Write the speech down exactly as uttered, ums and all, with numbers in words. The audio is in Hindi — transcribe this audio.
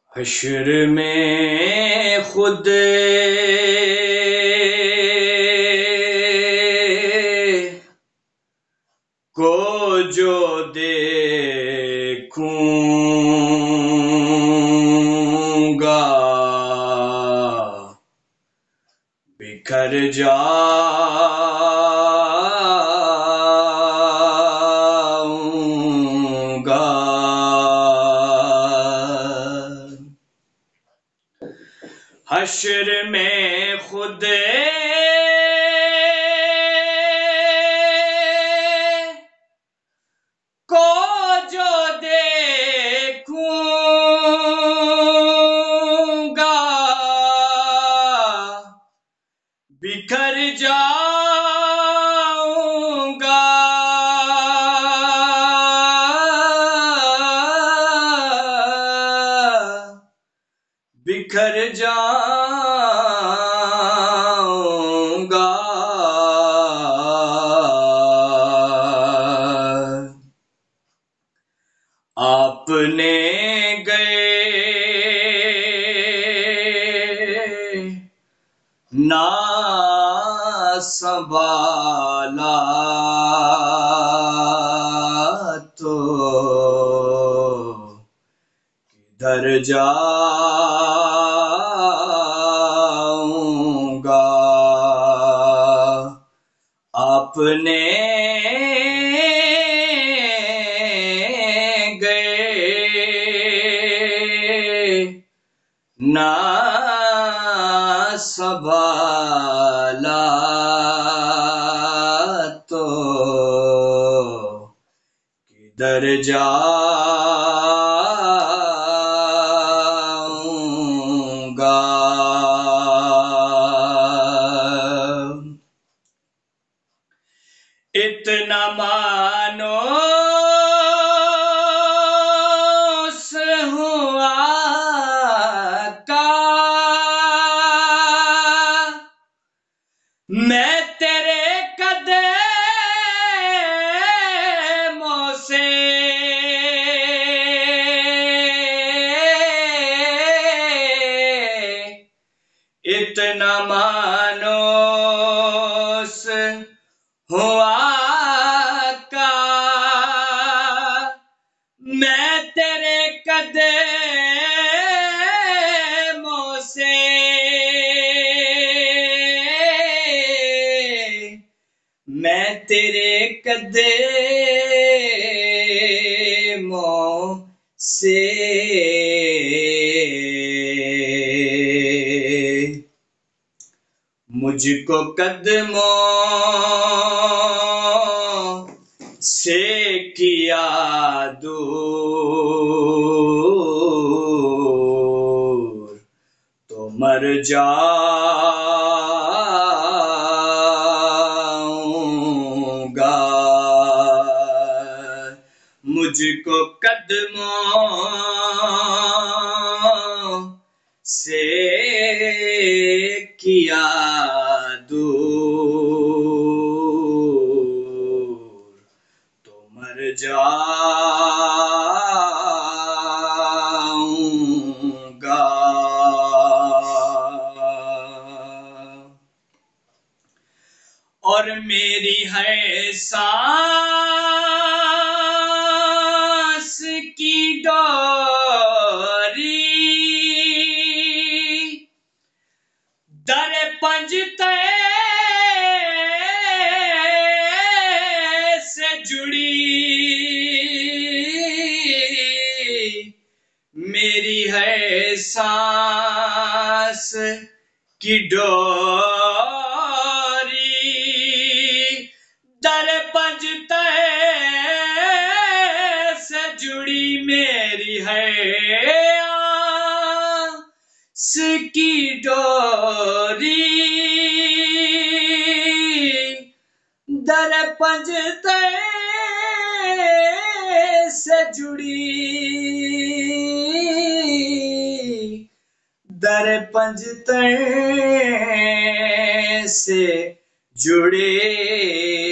हश्र में खुद को जो देखूंगा बिखर जाऊंगा। हश्र में खुद को जो देखूंगा बिखर जाऊंगा। बिखर जाऊंगा। आपने गए ना संभाला तो किधर जाऊंगा। आपने ना संभाला तो किधर जाऊंगा। इतना मानो मैं तेरे कदमों से इतना मानो हुआ का मैं तेरे कदमों से मैं तेरे कदमों से मुझको कदमों से किया दूर तो मर जाऊंगा। मुझको कदमों से किया दूर तो मर जाऊंगा। और मेरी है सांस की डोरी दर पंजते से जुड़ी मेरी है सांस की डोरी दर पंजते से जुड़ी मेरी है आस की डोरी दर पंजते से जुड़ी दर पंजते से जुड़े